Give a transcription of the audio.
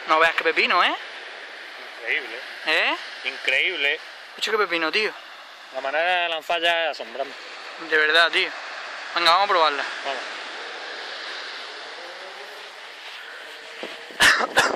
No veas qué pepino, ¿eh? Increíble. ¿Eh? Increíble. Escucha qué pepino, tío. La manera de lanzar ya es asombrante. De verdad, tío. Venga, vamos a probarla. Vamos.